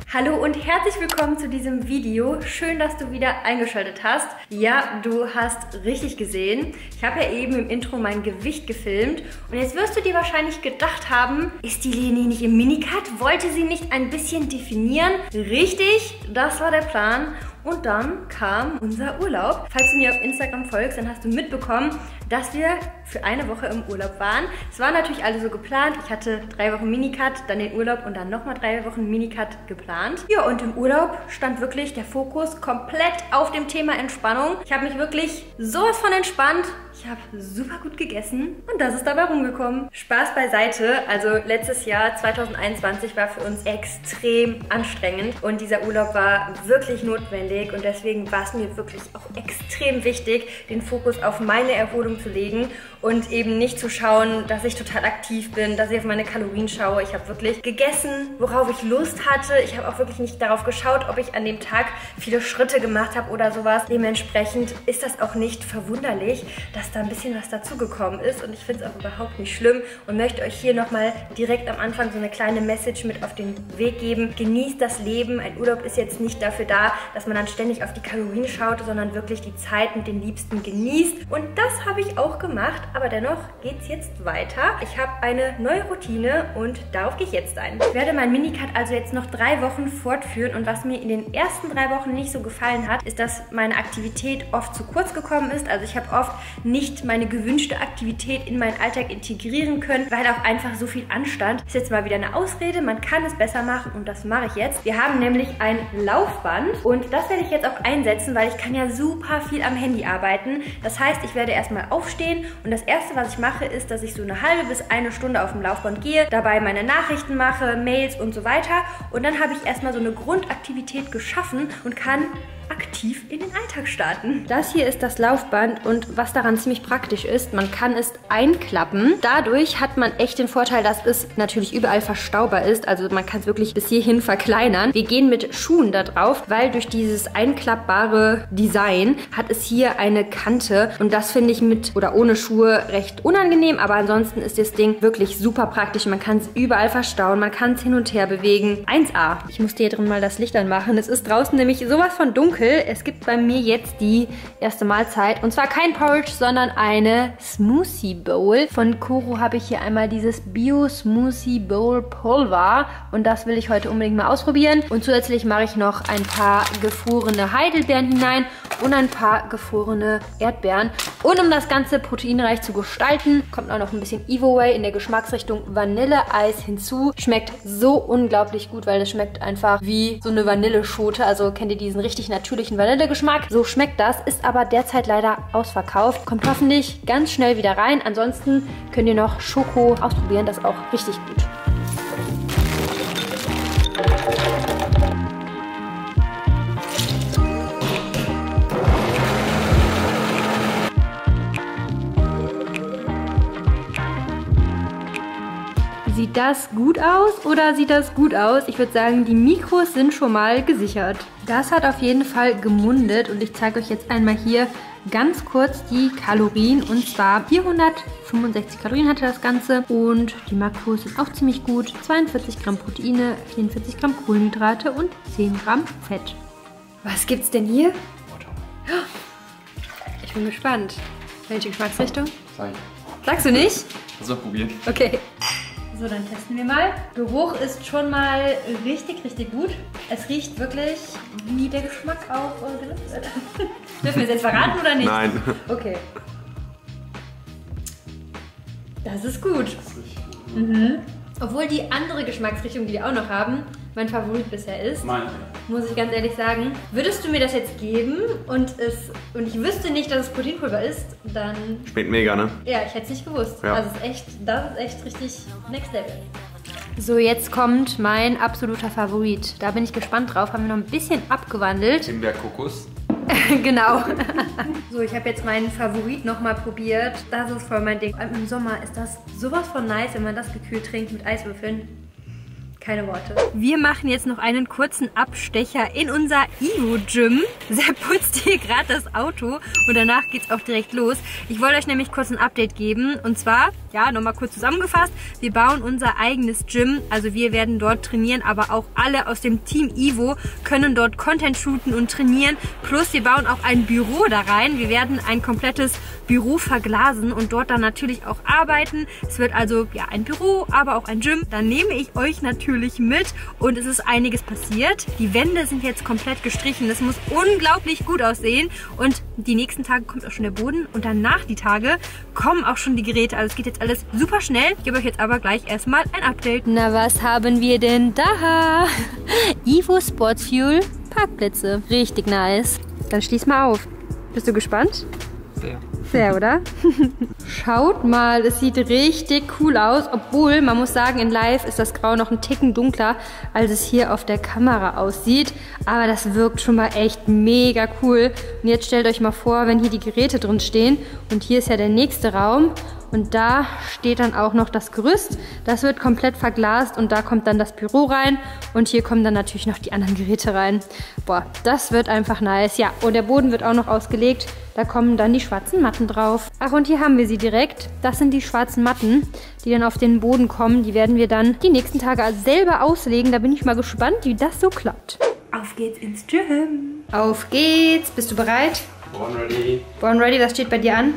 Hallo und herzlich willkommen zu diesem Video. Schön, dass du wieder eingeschaltet hast. Ja, du hast richtig gesehen. Ich habe ja eben im Intro mein Gewicht gefilmt. Und jetzt wirst du dir wahrscheinlich gedacht haben, ist die Leni nicht im Minicut? Wollte sie nicht ein bisschen definieren? Richtig, das war der Plan. Und dann kam unser Urlaub. Falls du mir auf Instagram folgst, dann hast du mitbekommen, dass wir für eine Woche im Urlaub waren. Es war natürlich alles so geplant. Ich hatte 3 Wochen Minicut, dann den Urlaub und dann nochmal 3 Wochen Minicut geplant. Ja, und im Urlaub stand wirklich der Fokus komplett auf dem Thema Entspannung. Ich habe mich wirklich sowas von entspannt. Ich habe super gut gegessen und das ist dabei rumgekommen. Spaß beiseite. Also letztes Jahr, 2021, war für uns extrem anstrengend und dieser Urlaub war wirklich notwendig und deswegen war es mir wirklich auch extrem wichtig, den Fokus auf meine Erholung zu legen und eben nicht zu schauen, dass ich total aktiv bin, dass ich auf meine Kalorien schaue. Ich habe wirklich gegessen, worauf ich Lust hatte. Ich habe auch wirklich nicht darauf geschaut, ob ich an dem Tag viele Schritte gemacht habe oder sowas. Dementsprechend ist das auch nicht verwunderlich, dass da ein bisschen was dazugekommen ist und ich finde es auch überhaupt nicht schlimm und möchte euch hier nochmal direkt am Anfang so eine kleine Message mit auf den Weg geben. Genießt das Leben. Ein Urlaub ist jetzt nicht dafür da, dass man dann ständig auf die Kalorien schaut, sondern wirklich die Zeit mit den Liebsten genießt und das habe ich auch gemacht, aber dennoch geht es jetzt weiter. Ich habe eine neue Routine und darauf gehe ich jetzt ein. Ich werde mein Minicut also jetzt noch 3 Wochen fortführen und was mir in den ersten 3 Wochen nicht so gefallen hat, ist, dass meine Aktivität oft zu kurz gekommen ist. Also ich habe oft nicht meine gewünschte Aktivität in meinen Alltag integrieren können, weil auch einfach so viel anstand. Ist jetzt mal wieder eine Ausrede, man kann es besser machen und das mache ich jetzt. Wir haben nämlich ein Laufband und das werde ich jetzt auch einsetzen, weil ich kann ja super viel am Handy arbeiten. Das heißt, ich werde erstmal aufstehen und das erste, was ich mache, ist, dass ich so eine halbe bis 1 Stunde auf dem Laufband gehe, dabei meine Nachrichten mache, Mails und so weiter und dann habe ich erstmal so eine Grundaktivität geschaffen und kann aktiv in den Alltag starten. Das hier ist das Laufband und was daran ziemlich praktisch ist, man kann es einklappen. Dadurch hat man echt den Vorteil, dass es natürlich überall verstaubar ist. Also man kann es wirklich bis hierhin verkleinern. Wir gehen mit Schuhen da drauf, weil durch dieses einklappbare Design hat es hier eine Kante und das finde ich mit oder ohne Schuhe recht unangenehm, aber ansonsten ist das Ding wirklich super praktisch. Man kann es überall verstauen, man kann es hin und her bewegen. 1A. Ich musste hier drin mal das Licht anmachen. Es ist draußen nämlich sowas von dunkel. Es gibt bei mir jetzt die erste Mahlzeit. Und zwar kein Porridge, sondern eine Smoothie Bowl. Von Koro habe ich hier einmal dieses Bio Smoothie Bowl Pulver. Und das will ich heute unbedingt mal ausprobieren. Und zusätzlich mache ich noch ein paar gefrorene Heidelbeeren hinein und ein paar gefrorene Erdbeeren. Und um das Ganze proteinreich zu gestalten, kommt auch noch ein bisschen Evo-Whey in der Geschmacksrichtung Vanilleeis hinzu. Schmeckt so unglaublich gut, weil es schmeckt einfach wie so eine Vanilleschote. Also kennt ihr diesen richtig natürlichen Vanillegeschmack? So schmeckt das, ist aber derzeit leider ausverkauft. Kommt hoffentlich ganz schnell wieder rein. Ansonsten könnt ihr noch Schoko ausprobieren, das ist auch richtig gut. Sieht das gut aus oder sieht das gut aus? Ich würde sagen, die Mikros sind schon mal gesichert. Das hat auf jeden Fall gemundet und ich zeige euch jetzt einmal hier ganz kurz die Kalorien. Und zwar 465 Kalorien hatte das Ganze und die Makros sind auch ziemlich gut. 42 Gramm Proteine, 44 Gramm Kohlenhydrate und 10 Gramm Fett. Was gibt's denn hier? Ich bin gespannt. Welche Geschmacksrichtung? Sagst du nicht? Also probieren. Okay. So, dann testen wir mal. Geruch ist schon mal richtig, richtig gut. Es riecht wirklich, wie der Geschmack auch genutzt wird. Dürfen wir es jetzt verraten oder nicht? Nein. Okay. Das ist gut. Das ist richtig gut. Obwohl die andere Geschmacksrichtung, die wir auch noch haben, mein Favorit bisher ist. Meine. Muss ich ganz ehrlich sagen. Würdest du mir das jetzt geben und ich wüsste nicht, dass es Proteinpulver ist, dann... Schmeckt mega, ne? Ja, ich hätte es nicht gewusst. Ja. Also das ist echt richtig next level. So, jetzt kommt mein absoluter Favorit. Da bin ich gespannt drauf. Haben wir noch ein bisschen abgewandelt. Himbeerkokos. Genau. So, ich habe jetzt meinen Favorit nochmal probiert. Das ist voll mein Ding. Im Sommer ist das sowas von nice, wenn man das gekühlt trinkt mit Eiswürfeln. Keine Worte. Wir machen jetzt noch einen kurzen Abstecher in unser Evo-Gym. Sepp putzt hier gerade das Auto und danach geht's auch direkt los. Ich wollte euch nämlich kurz ein Update geben. Und zwar, ja, nochmal kurz zusammengefasst, wir bauen unser eigenes Gym. Also wir werden dort trainieren, aber auch alle aus dem Team Evo können dort Content shooten und trainieren. Plus wir bauen auch ein Büro da rein. Wir werden ein komplettes Büro verglasen und dort dann natürlich auch arbeiten. Es wird also ja ein Büro, aber auch ein Gym. Dann nehme ich euch natürlich mit und es ist einiges passiert. Die Wände sind jetzt komplett gestrichen. Das muss unglaublich gut aussehen und die nächsten Tage kommt auch schon der Boden und danach die Tage kommen auch schon die Geräte. Also es geht jetzt alles super schnell. Ich gebe euch jetzt aber gleich erstmal ein Update. Na, was haben wir denn da? Evo Sports Fuel Parkplätze. Richtig nice. Dann schließ mal auf. Bist du gespannt? Sehr. Sehr, oder? Schaut mal, es sieht richtig cool aus. Obwohl, man muss sagen, in Live ist das Grau noch ein Ticken dunkler, als es hier auf der Kamera aussieht. Aber das wirkt schon mal echt mega cool. Und jetzt stellt euch mal vor, wenn hier die Geräte drin stehen. Und hier ist ja der nächste Raum. Und da steht dann auch noch das Gerüst. Das wird komplett verglast und da kommt dann das Büro rein. Und hier kommen dann natürlich noch die anderen Geräte rein. Boah, das wird einfach nice. Ja, und der Boden wird auch noch ausgelegt. Da kommen dann die schwarzen Matten drauf. Ach, und hier haben wir sie direkt. Das sind die schwarzen Matten, die dann auf den Boden kommen. Die werden wir dann die nächsten Tage selber auslegen. Da bin ich mal gespannt, wie das so klappt. Auf geht's ins Gym. Auf geht's. Bist du bereit? Born ready. Born ready, was steht bei dir an?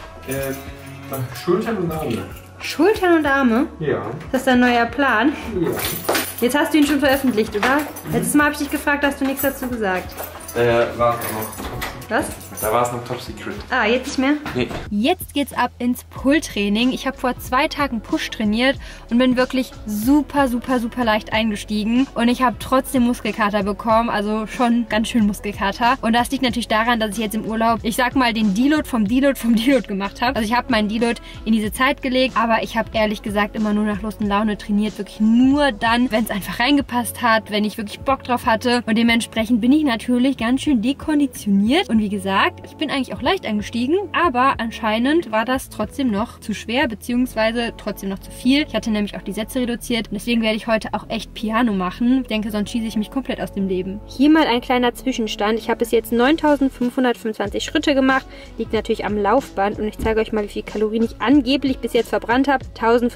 Schultern und Arme. Schultern und Arme? Ja. Das ist dein neuer Plan? Ja. Jetzt hast du ihn schon veröffentlicht, oder? Letztes Mal habe ich dich gefragt, hast du nichts dazu gesagt. War es noch. Was? Da war es noch Top Secret. Ah, jetzt nicht mehr? Nee. Jetzt geht's ab ins Pull-Training. Ich habe vor 2 Tagen Push trainiert und bin wirklich super leicht eingestiegen. Und ich habe trotzdem Muskelkater bekommen, also schon ganz schön Muskelkater. Und das liegt natürlich daran, dass ich jetzt im Urlaub, ich sag mal, den Deload vom Deload gemacht habe. Also ich habe meinen Deload in diese Zeit gelegt, aber ich habe ehrlich gesagt immer nur nach Lust und Laune trainiert. Wirklich nur dann, wenn es einfach reingepasst hat, wenn ich wirklich Bock drauf hatte. Und dementsprechend bin ich natürlich ganz schön dekonditioniert. Und wie gesagt, ich bin eigentlich auch leicht eingestiegen, aber anscheinend war das trotzdem noch zu schwer, beziehungsweise trotzdem noch zu viel. Ich hatte nämlich auch die Sätze reduziert und deswegen werde ich heute auch echt Piano machen. Ich denke, sonst schieße ich mich komplett aus dem Leben. Hier mal ein kleiner Zwischenstand. Ich habe bis jetzt 9.525 Schritte gemacht, liegt natürlich am Laufband und ich zeige euch mal, wie viel Kalorien ich angeblich bis jetzt verbrannt habe.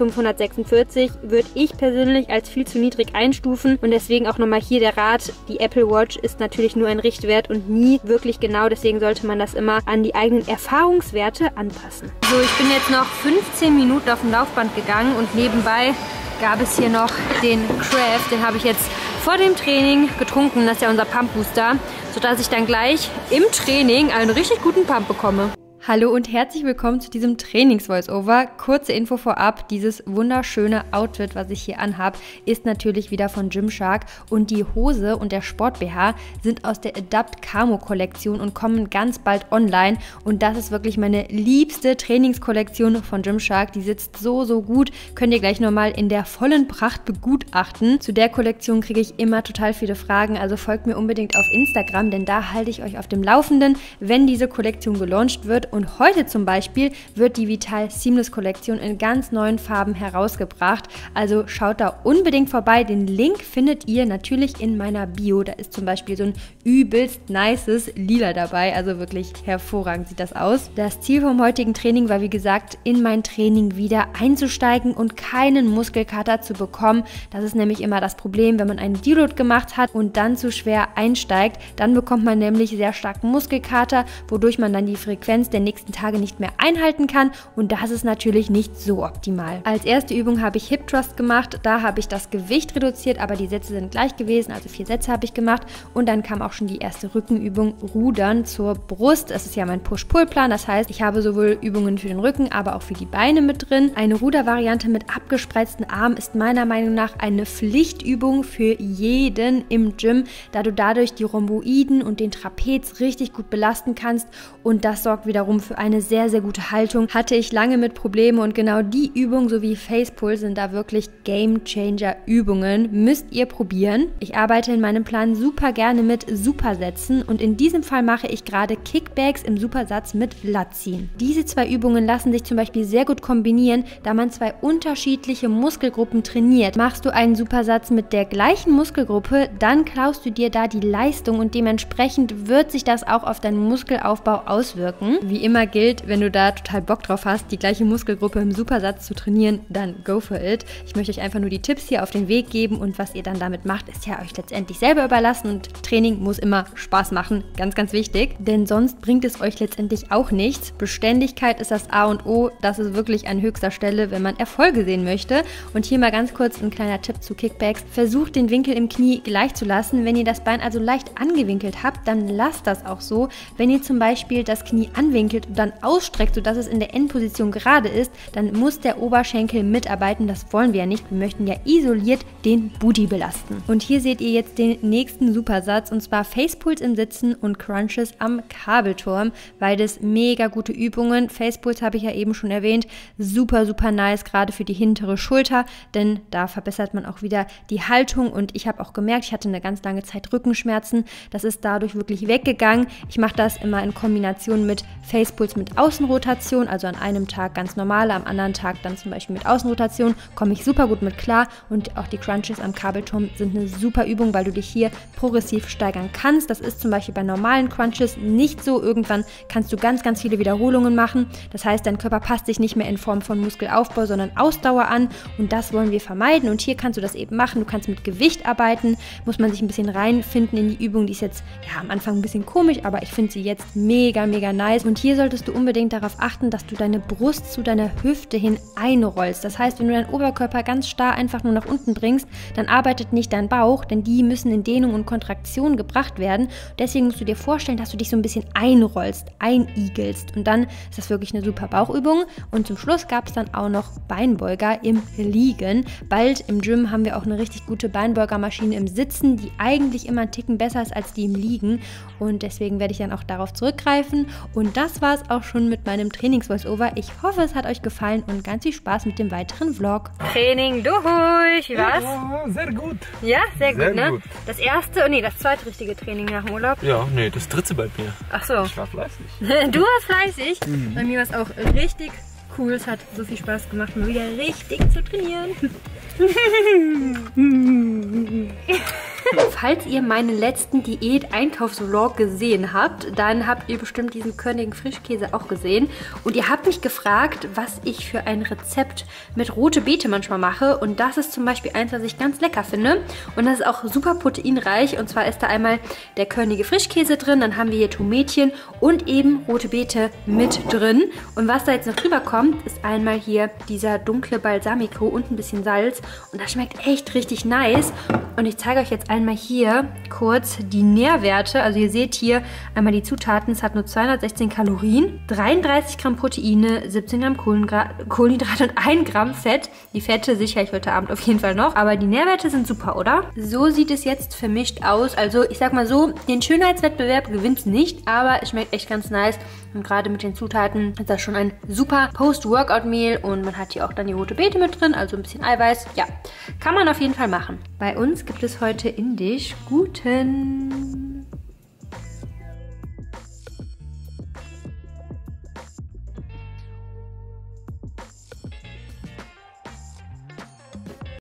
1.546 würde ich persönlich als viel zu niedrig einstufen und deswegen auch nochmal hier der Rat, die Apple Watch ist natürlich nur ein Richtwert und nie wirklich genau, deswegen sollte man das immer an die eigenen Erfahrungswerte anpassen. So, ich bin jetzt noch 15 Minuten auf dem Laufband gegangen und nebenbei gab es hier noch den Craft, den habe ich jetzt vor dem Training getrunken, das ist ja unser Pump Booster, sodass ich dann gleich im Training einen richtig guten Pump bekomme. Hallo und herzlich willkommen zu diesem Trainings-Voice-Over. Kurze Info vorab, dieses wunderschöne Outfit, was ich hier anhabe, ist natürlich wieder von Gymshark und die Hose und der Sport-BH sind aus der Adapt Camo-Kollektion und kommen ganz bald online und das ist wirklich meine liebste Trainingskollektion von Gymshark. Die sitzt so gut, könnt ihr gleich nochmal in der vollen Pracht begutachten. Zu der Kollektion kriege ich immer total viele Fragen, also folgt mir unbedingt auf Instagram, denn da halte ich euch auf dem Laufenden, wenn diese Kollektion gelauncht wird. Und heute zum Beispiel wird die Vital Seamless Kollektion in ganz neuen Farben herausgebracht. Also schaut da unbedingt vorbei. Den Link findet ihr natürlich in meiner Bio. Da ist zum Beispiel so ein übelst nices Lila dabei. Also wirklich hervorragend sieht das aus. Das Ziel vom heutigen Training war, wie gesagt, in mein Training wieder einzusteigen und keinen Muskelkater zu bekommen. Das ist nämlich immer das Problem, wenn man einen Deload gemacht hat und dann zu schwer einsteigt. Dann bekommt man nämlich sehr starken Muskelkater, wodurch man dann die Frequenz der nächsten Tage nicht mehr einhalten kann und das ist natürlich nicht so optimal. Als erste Übung habe ich Hip Thrust gemacht, da habe ich das Gewicht reduziert, aber die Sätze sind gleich gewesen, also 4 Sätze habe ich gemacht und dann kam auch schon die erste Rückenübung, Rudern zur Brust. Das ist ja mein Push-Pull-Plan, das heißt, ich habe sowohl Übungen für den Rücken, aber auch für die Beine mit drin. Eine Rudervariante mit abgespreizten Armen ist meiner Meinung nach eine Pflichtübung für jeden im Gym, da du dadurch die Rhomboiden und den Trapez richtig gut belasten kannst und das sorgt wiederum darum, für eine sehr, sehr gute Haltung hatte ich lange mit Problemen und genau die Übung sowie Facepull sind da wirklich Game-Changer-Übungen. Müsst ihr probieren. Ich arbeite in meinem Plan super gerne mit Supersätzen und in diesem Fall mache ich gerade Kickbacks im Supersatz mit Latziehen. Diese zwei Übungen lassen sich zum Beispiel sehr gut kombinieren, da man zwei unterschiedliche Muskelgruppen trainiert. Machst du einen Supersatz mit der gleichen Muskelgruppe, dann klaust du dir da die Leistung und dementsprechend wird sich das auch auf deinen Muskelaufbau auswirken. Wie immer gilt, wenn du da total Bock drauf hast, die gleiche Muskelgruppe im Supersatz zu trainieren, dann go for it. Ich möchte euch einfach nur die Tipps hier auf den Weg geben und was ihr dann damit macht, ist ja euch letztendlich selber überlassen und Training muss immer Spaß machen, ganz, ganz wichtig, denn sonst bringt es euch letztendlich auch nichts. Beständigkeit ist das A und O, das ist wirklich an höchster Stelle, wenn man Erfolge sehen möchte. Und hier mal ganz kurz ein kleiner Tipp zu Kickbacks. Versucht den Winkel im Knie gleich zu lassen. Wenn ihr das Bein also leicht angewinkelt habt, dann lasst das auch so. Wenn ihr zum Beispiel das Knie anwinkelt und dann ausstreckt, sodass es in der Endposition gerade ist, dann muss der Oberschenkel mitarbeiten. Das wollen wir ja nicht. Wir möchten ja isoliert den Booty belasten. Und hier seht ihr jetzt den nächsten Supersatz und zwar Facepulls im Sitzen und Crunches am Kabelturm. Beides mega gute Übungen. Facepulls habe ich ja eben schon erwähnt. Super, super nice, gerade für die hintere Schulter, denn da verbessert man auch wieder die Haltung und ich habe auch gemerkt, ich hatte eine ganz lange Zeit Rückenschmerzen. Das ist dadurch wirklich weggegangen. Ich mache das immer in Kombination mit Facepulls mit Außenrotation, also an einem Tag ganz normale, am anderen Tag dann zum Beispiel mit Außenrotation, komme ich super gut mit klar und auch die Crunches am Kabelturm sind eine super Übung, weil du dich hier progressiv steigern kannst. Das ist zum Beispiel bei normalen Crunches nicht so. Irgendwann kannst du ganz, ganz viele Wiederholungen machen. Das heißt, dein Körper passt sich nicht mehr in Form von Muskelaufbau, sondern Ausdauer an und das wollen wir vermeiden und hier kannst du das eben machen. Du kannst mit Gewicht arbeiten, muss man sich ein bisschen reinfinden in die Übung. Die ist jetzt ja am Anfang ein bisschen komisch, aber ich finde sie jetzt mega, mega nice und hier solltest du unbedingt darauf achten, dass du deine Brust zu deiner Hüfte hin einrollst. Das heißt, wenn du deinen Oberkörper ganz starr einfach nur nach unten bringst, dann arbeitet nicht dein Bauch, denn die müssen in Dehnung und Kontraktion gebracht werden. Deswegen musst du dir vorstellen, dass du dich so ein bisschen einrollst, einigelst und dann ist das wirklich eine super Bauchübung und zum Schluss gab es dann auch noch Beinbeuger im Liegen. Bald im Gym haben wir auch eine richtig gute Beinbeugermaschine im Sitzen, die eigentlich immer einen Ticken besser ist als die im Liegen und deswegen werde ich dann auch darauf zurückgreifen und das war es auch schon mit meinem Trainings-Voice-Over. Ich hoffe, es hat euch gefallen und ganz viel Spaß mit dem weiteren Vlog. Training durch, wie war's? Ja, sehr gut. Ja, sehr gut, Sehr ne? gut. Das erste, das zweite richtige Training nach dem Urlaub. Ja, nee, das dritte bei mir. Ach so. Ich war fleißig. Du warst fleißig. Bei mir war es auch richtig cool. Es hat so viel Spaß gemacht, mal wieder richtig zu trainieren. Falls ihr meinen letzten Diät-Einkaufsvlog gesehen habt, dann habt ihr bestimmt diesen körnigen Frischkäse auch gesehen. Und ihr habt mich gefragt, was ich für ein Rezept mit rote Beete manchmal mache. Und das ist zum Beispiel eins, was ich ganz lecker finde. Und das ist auch super proteinreich. Und zwar ist da einmal der körnige Frischkäse drin, dann haben wir hier Tomätchen und eben rote Beete mit drin. Und was da jetzt noch drüber kommt, ist einmal hier dieser dunkle Balsamico und ein bisschen Salz. Und das schmeckt echt richtig nice. Und ich zeige euch jetzt einmal hier kurz die Nährwerte. Also ihr seht hier einmal die Zutaten. Es hat nur 216 Kalorien, 33 Gramm Proteine, 17 Gramm Kohlenhydrate und 1 Gramm Fett. Die Fette sichere ich heute Abend auf jeden Fall noch. Aber die Nährwerte sind super, oder? So sieht es jetzt vermischt aus. Also ich sag mal so, den Schönheitswettbewerb gewinnt es nicht, aber es schmeckt echt ganz nice. Und gerade mit den Zutaten ist das schon ein super Post-Workout-Meal und man hat hier auch dann die rote Beete mit drin, also ein bisschen Eiweiß. Ja, kann man auf jeden Fall machen. Bei uns gibt es heute Indisch. Guten